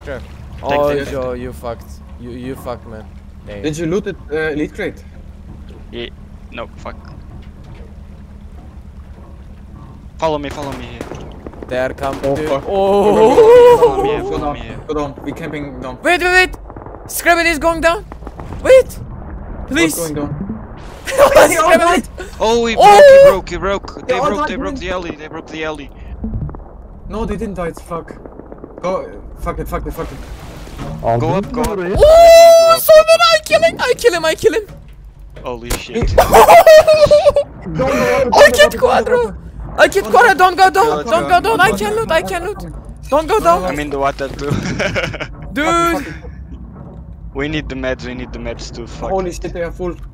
scrap. Take Oh, this. Joe, you fucked. You fucked, man. Dang. Did you loot it, elite crate? Yeah. No, fuck. Follow me here. There come Oh, the... fuck. Oh! Follow me here, Go follow down, me here. go down. We camping down. Wait, wait, wait! Scrabbit is going down! Wait! Please! What's going down? Scrabbit! Oh, he Oh! broke. They broke the alley. No, they didn't die. It's fuck. Go. Fuck it. Go up. Oh, so then I kill him! Holy shit. I killed Quadro! Don't go down! I can loot! Don't go down! I'm in the water too. Dude! We need the meds too, fuck. Holy shit, they are full.